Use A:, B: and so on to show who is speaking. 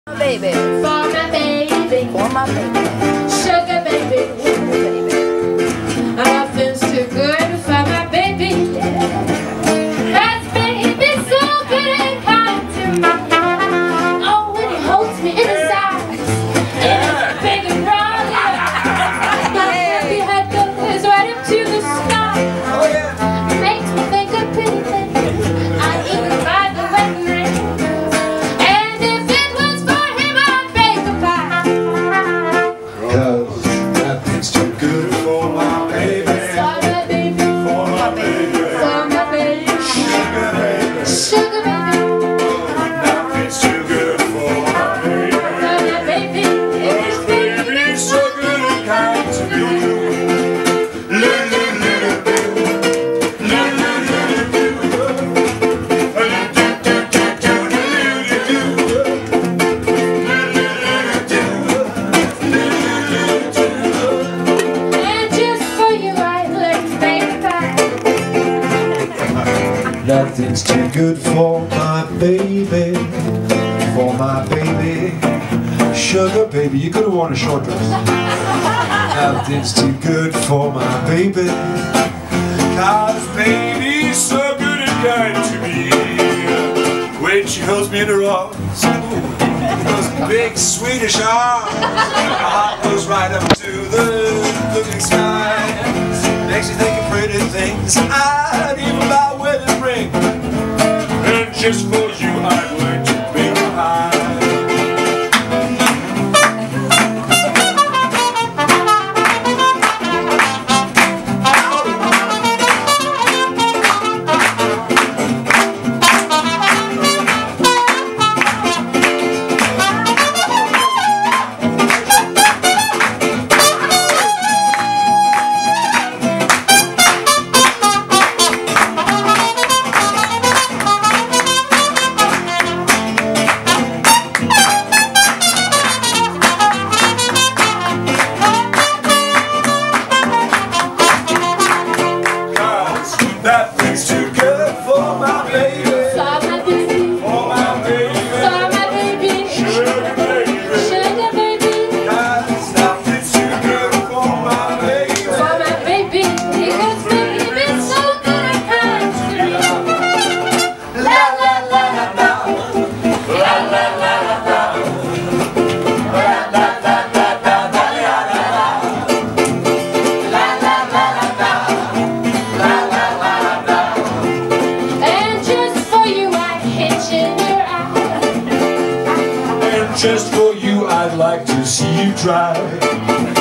A: Baby,
B: for my baby,
A: for my baby,
B: sugar baby, nothing's too good for my baby. That's baby so good and kind to me. Oh, when he holds me in his eyes, and his big and brown eyes, my happy head goes right up to the sky. Makes me think of pretty things. I even buy the wedding ring. And if it was for him, I'd bake a pie.
C: 'Cause nothing's too good for my baby.
B: For my baby,
C: For my baby.
B: for my baby,
C: Sugar baby.
B: sugar baby,
C: Nothing's too good for my baby.
B: for my baby.
C: Cause baby's so good and kind to me.
B: And just for you, I'd like to bake a pie.
C: Nothing's too good for my baby. For my baby. Sugar baby. You could have worn a short dress. Nothing's too good for my baby. 'Cause baby's so good and kind to me. When she holds me in her arms, those big Swedish arms, my heart goes right up to the looking sky. Makes you think of pretty things. I'd even buy a wedding ring. And just for you, I'd like to make a pie. Nothing's too good for my baby.
B: For my baby,
C: For my baby.
B: for my baby,
C: Sugar baby.
B: sugar baby,
C: 'Cause nothing's too good for my baby.
B: for my baby. Because baby's so good and kind to me. La la la la la, la la la la la, la la la la la la la la, la la la la la, la la la la. And just for you, I'd hitch in your eye.
C: And just for you, I'd like to see you try.